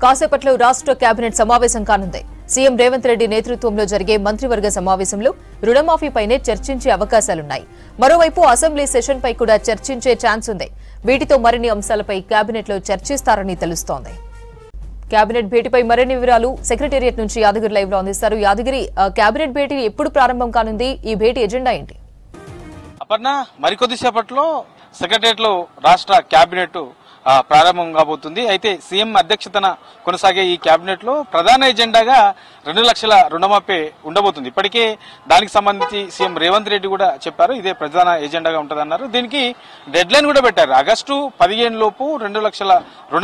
కాసేపట్లో రాష్ట్ర కేబినెట్ సమావేశం కానుంది. సీఎం రేవంత్ రెడ్డి నేతృత్వంలో జరిగే మంత్రివర్గ సమావేశంలో రుణమాఫీపైనే చర్చించే అవకాశాలున్నాయి. మరోవైపు అసెంబ్లీ సెషన్పై కూడా చర్చించే ఛాన్స్ ఉంది. వీటితో మరిన్ని అంశాలపై కేబినెట్లో చర్చిస్తారని తెలుస్తోంది. కేబినెట్ భేటీపై మరిన్ని వివరాలు సెక్రటేరియట్ నుంచి యాదగిరి లైవ్ లో అందిస్తారు. యాదగిరి, కేబినెట్ భేటీ ఎప్పుడు ప్రారంభం కానుంది? ఈ భేటీ ఎజెండా ఏంటి? అపర్ణ, మరికొద్దిసేపట్లో సెక్రటేరియట్ లో రాష్ట్ర కేబినెట్ ప్రారంభం కాబోతుంది. అయితే సీఎం అధ్యక్షతన కొనసాగే ఈ కేబినెట్ లో ప్రధాన ఎజెండాగా 2 లక్షల రుణమాఫీ ఉండబోతుంది. ఇప్పటికే దానికి సంబంధించి సీఎం రేవంత్ రెడ్డి కూడా చెప్పారు, ఇదే ప్రధాన ఎజెండాగా ఉంటుందన్నారు. దీనికి డెడ్ లైన్ కూడా పెట్టారు. ఆగస్టు 15 లోపు 2 లక్షల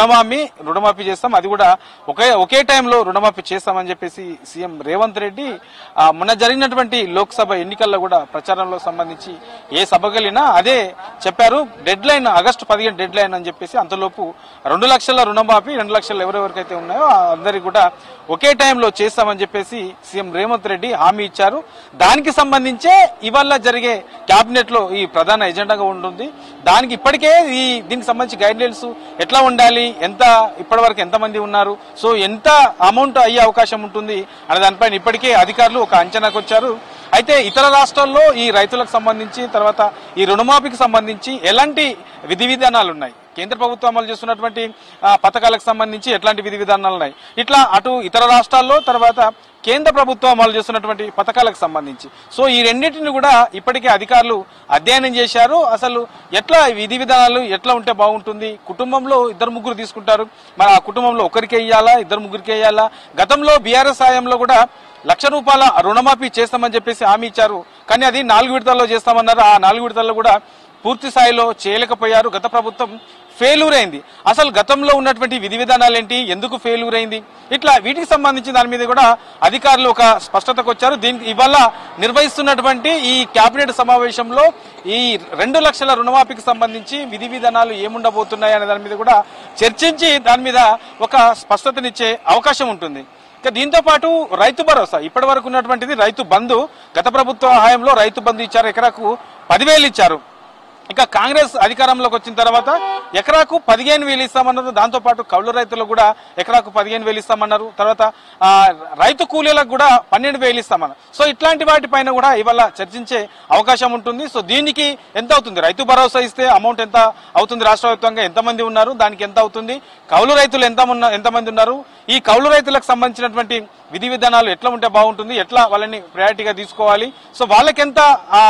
రుణమాఫీ చేస్తాం, అది కూడా ఒకే టైంలో రుణమాఫీ చేస్తామని చెప్పేసి సీఎం రేవంత్ రెడ్డి మొన్న జరిగినటువంటి లోక్సభ ఎన్నికల్లో కూడా ప్రచారంలో సంబంధించి ఏ సభకు వెళ్ళినా అదే చెప్పారు. Deadline August 15 deadline అని చెప్పేసి అంతలోపు 2 లక్షల రుణమాఫీ 2 లక్షలు ఎవరెవరికైతే ఉన్నాయో అందరికి కూడా ఒకే టైంలో చేస్తామని చెప్పేసి సీఎం రేవంత్ రెడ్డి హామీ ఇచ్చారు. దానికి సంబంధించే ఇవాళ జరిగే కేబినెట్ లో ఈ ప్రధాన ఎజెండాగా ఉంటుంది. దానికి ఇప్పటికే దీనికి సంబంధించి గైడ్ లైన్స్ ఎట్లా ఉండాలి, ఇప్పటి వరకు ఎంతమంది ఉన్నారు, సో ఎంత అమౌంట్ అయ్యే అవకాశం ఉంటుంది అనే దానిపైన ఇప్పటికే అధికారులు ఒక అంచనాకు వచ్చారు. అయితే ఇతర రాష్ట్రాల్లో ఈ రైతులకు సంబంధించి తర్వాత ఈ రుణమాఫీకి సంబంధించి ఎలాంటి విధి విధానాలు ఉన్నాయి, కేంద్ర ప్రభుత్వం అమలు చేస్తున్నటువంటి పథకాలకు సంబంధించి ఎట్లాంటి విధి విధానాలు ఉన్నాయి, ఇట్లా అటు ఇతర రాష్ట్రాల్లో తర్వాత కేంద్ర ప్రభుత్వం అమలు చేస్తున్నటువంటి పథకాలకు సంబంధించి సో ఈ రెండింటిని కూడా ఇప్పటికే అధికారులు అధ్యయనం చేశారు. అసలు ఎట్లా విధి విధానాలు ఎట్లా ఉంటే బాగుంటుంది, కుటుంబంలో 2-3 తీసుకుంటారు, మరి ఆ కుటుంబంలో ఒకరికి వేయాలా 2-3కి వేయాలా, గతంలో బీఆర్ఎస్ హయాంలో కూడా ₹1,00,000 రుణమాఫీ చేస్తామని చెప్పేసి హామీ ఇచ్చారు. కానీ అది 4 విడతల్లో చేస్తామన్నారు. ఆ 4 విడతల్లో కూడా పూర్తి స్థాయిలో చేయలేకపోయారు. గత ప్రభుత్వం ఫెయిల్యూర్ అయింది. అసలు గతంలో ఉన్నటువంటి విధి విధానాలు ఏంటి, ఎందుకు ఫెయిల్యూర్ అయింది, ఇట్లా వీటికి సంబంధించి దాని మీద కూడా అధికారులు ఒక స్పష్టతకు వచ్చారు. దీనికి ఇవాళ నిర్వహిస్తున్నటువంటి ఈ కేబినెట్ సమావేశంలో ఈ 2 లక్షల రుణమాఫీకి సంబంధించి విధి విధానాలు ఏముండబోతున్నాయి అనే దాని మీద కూడా చర్చించి దాని మీద ఒక స్పష్టతనిచ్చే అవకాశం ఉంటుంది. ఇక దీంతో పాటు రైతు భరోసా, ఇప్పటి వరకు ఉన్నటువంటిది రైతు బంధు, గత ప్రభుత్వ హయాంలో రైతు బంధు ఇచ్చారు, ఎకరాకు 10,000 ఇచ్చారు. ఇక కాంగ్రెస్ అధికారంలోకి వచ్చిన తర్వాత ఎకరాకు 15,000 ఇస్తామన్నారు. దాంతో పాటు కౌలు రైతులకు కూడా ఎకరాకు 15,000 ఇస్తామన్నారు. తర్వాత రైతు కూలీలకు కూడా 12,000 ఇస్తామన్నారు. సో ఇట్లాంటి వాటిపైన కూడా ఇవాళ చర్చించే అవకాశం ఉంటుంది. సో దీనికి ఎంత అవుతుంది, రైతు భరోసా ఇస్తే అమౌంట్ ఎంత అవుతుంది, రాష్ట్ర వ్యాప్తంగా ఎంతమంది ఉన్నారు, దానికి ఎంత అవుతుంది, కౌలు రైతులు ఎంతమంది ఉన్నారు, ఈ కౌలు రైతులకు సంబంధించినటువంటి విధి విధానాలు ఎట్లా ఉంటే బాగుంటుంది, ఎట్లా వాళ్ళని ప్రయారిటీగా తీసుకోవాలి, సో వాళ్ళకెంత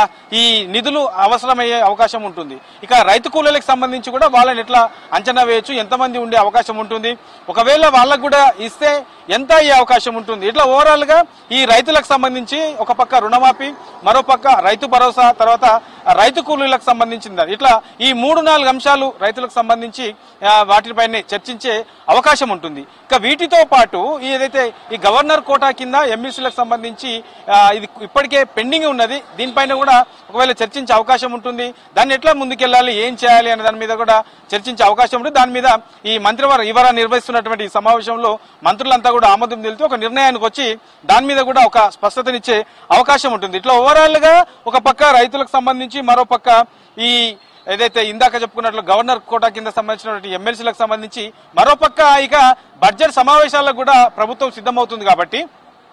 ఈ నిధులు అవసరమయ్యే అవకాశం ఉంటుంది. ఇక రైతు కూలీలకు సంబంధించి కూడా వాళ్ళని ఎట్లా అంచనా వేయచ్చు, ఎంతమంది ఉండే అవకాశం ఉంటుంది, ఒకవేళ వాళ్ళకు కూడా ఇస్తే ఎంత అయ్యే అవకాశం ఉంటుంది, ఇట్లా ఓవరాల్ గా ఈ రైతులకు సంబంధించి ఒక పక్క రుణమాఫీ, మరో పక్క రైతు భరోసా, తర్వాత రైతు కూలీలకు సంబంధించింది, ఇట్లా ఈ 3-4 అంశాలు రైతులకు సంబంధించి వాటిపైనే చర్చించే అవకాశం ఉంటుంది. ఇక వీటితో పాటు ఏదైతే ఈ గవర్నర్ కోటా కింద ఎమ్మెల్సీలకు సంబంధించి ఇది ఇప్పటికే పెండింగ్ ఉన్నది, దీనిపైన కూడా ఒకవేళ చర్చించే అవకాశం ఉంటుంది. దాన్ని ఎట్లా ముందుకెళ్లాలి, ఏం చేయాలి అనే దాని మీద కూడా చర్చించే అవకాశం ఉంటుంది. దాని మీద ఈ మంత్రివర్గం ఇవాళ నిర్వహిస్తున్నటువంటి ఈ సమావేశంలో మంత్రులంతా కూడా ఆమోదం తెలుతూ ఒక నిర్ణయానికి వచ్చి దాని మీద కూడా ఒక స్పష్టతనిచ్చే అవకాశం ఉంటుంది. ఇట్లా ఓవరాల్ గా ఒక పక్క రైతులకు సంబంధించి, మరో పక్క ఈ ఏదైతే ఇందాక చెప్పుకున్నట్లు గవర్నర్ కోటా కింద సంబంధించినటువంటి ఎమ్మెల్సీలకు సంబంధించి, మరోపక్క ఇక బడ్జెట్ సమావేశాలకు కూడా ప్రభుత్వం సిద్ధమవుతుంది. కాబట్టి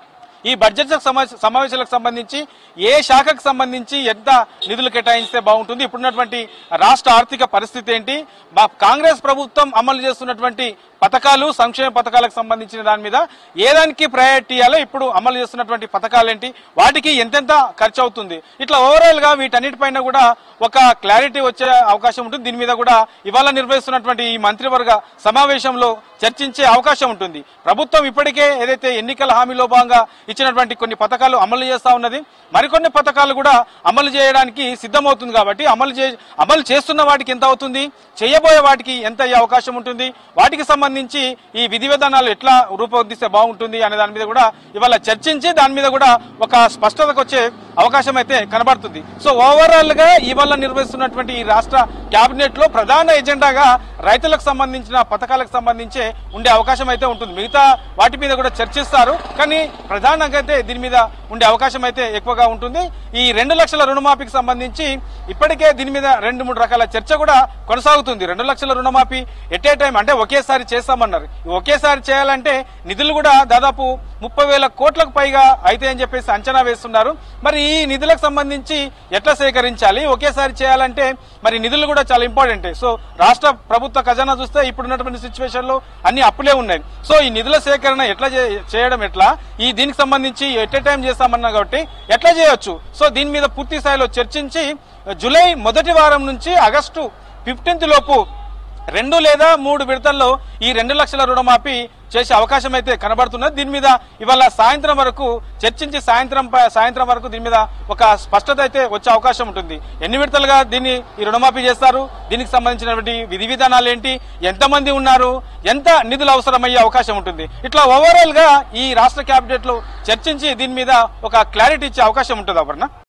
ఈ బడ్జెట్ సమావేశాలకు సంబంధించి ఏ శాఖకు సంబంధించి ఎంత నిధులు కేటాయిస్తే బాగుంటుంది, ఇప్పుడున్నటువంటి రాష్ట్ర ఆర్థిక పరిస్థితి ఏంటి, కాంగ్రెస్ ప్రభుత్వం అమలు చేస్తున్నటువంటి పథకాలు, సంక్షేమ పథకాలకు సంబంధించిన దాని మీద ఏ దానికి ప్రయారిటీ ఇవ్వాలో, ఇప్పుడు అమలు చేస్తున్నటువంటి పథకాలు ఏంటి, వాటికి ఎంతెంత ఖర్చు అవుతుంది, ఇట్లా ఓవరాల్ గా వీటన్నిటిపైన కూడా ఒక క్లారిటీ వచ్చే అవకాశం ఉంటుంది. దీని మీద కూడా ఇవాళ నిర్వహిస్తున్నటువంటి ఈ మంత్రివర్గ సమావేశంలో చర్చించే అవకాశం ఉంటుంది. ప్రభుత్వం ఇప్పటికే ఏదైతే ఎన్నికల హామీలో భాగంగా ఇచ్చినటువంటి కొన్ని పథకాలు అమలు చేస్తా ఉన్నది, మరికొన్ని పథకాలు కూడా అమలు చేయడానికి సిద్ధమవుతుంది. కాబట్టి అమలు చేస్తున్న వాటికి ఎంత అవుతుంది, చేయబోయే వాటికి ఎంత అయ్యే అవకాశం ఉంటుంది, వాటికి సంబంధించి ఈ విధి విధానాలు ఎట్లా రూపొందిస్తే బాగుంటుంది అనే దాని మీద కూడా ఇవాళ చర్చించి దాని మీద కూడా ఒక స్పష్టతకు వచ్చే అవకాశం అయితే కనబడుతుంది. సో ఓవరాల్ గా ఇవాళ నిర్వహిస్తున్నటువంటి ఈ రాష్ట్ర కేబినెట్ లో ప్రధాన ఎజెండాగా రైతులకు సంబంధించిన పథకాలకు సంబంధించే ఉండే అవకాశం అయితే ఉంటుంది. మిగతా వాటి మీద కూడా చర్చిస్తారు, కానీ ప్రధానంగా అయితే దీని మీద ఉండే అవకాశం అయితే ఎక్కువగా ఉంటుంది. ఈ 2 లక్షల రుణమాఫీకి సంబంధించి ఇప్పటికే దీని మీద 2-3 రకాల చర్చ కూడా కొనసాగుతుంది. 2 లక్షల రుణమాఫీ ఎట్ ఏ టైం అంటే ఒకేసారి చేస్తామన్నారు. ఒకేసారి చేయాలంటే నిధులు కూడా దాదాపు 30,000 కోట్లకు పైగా అయితే అని చెప్పేసి అంచనా వేస్తున్నారు. మరి ఈ నిధులకు సంబంధించి ఎట్లా సేకరించాలి, ఒకేసారి చేయాలంటే మరి నిధులు కూడా చాలా ఇంపార్టెంట్. సో రాష్ట్ర ప్రభుత్వ ఖజానా చూస్తే ఇప్పుడున్నటువంటి సిచ్యువేషన్ లో అన్ని అప్పులే ఉన్నాయి. సో ఈ నిధుల సేకరణ ఎట్లా చేయడం ఎట్లా, ఈ దీనికి సంబంధించి ఎట్ ఏ టైం చేస్తామన్నా కాబట్టి ఎట్లా చేయొచ్చు. సో దీని మీద పూర్తి స్థాయిలో చర్చించి జూలై మొదటి వారం నుంచి ఆగస్టు 15 లోపు 2 లేదా 3 విడతల్లో ఈ 2 లక్షల రుణమాఫీ చేసే అవకాశం అయితే కనబడుతున్నది. దీని మీద ఇవాళ సాయంత్రం వరకు చర్చించి సాయంత్రం వరకు దీని మీద ఒక స్పష్టత అయితే వచ్చే అవకాశం ఉంటుంది. ఎన్ని విడతలుగా దీన్ని ఈ రుణమాఫీ చేస్తారు, దీనికి సంబంధించినటువంటి విధి విధానాలు ఏంటి, ఎంతమంది ఉన్నారు, ఎంత నిధులు అవసరమయ్యే అవకాశం ఉంటుంది, ఇట్లా ఓవరాల్ గా ఈ రాష్ట్ర కేబినెట్ లో చర్చించి దీని మీద ఒక క్లారిటీ ఇచ్చే అవకాశం ఉంటుంది. అపర్ణ.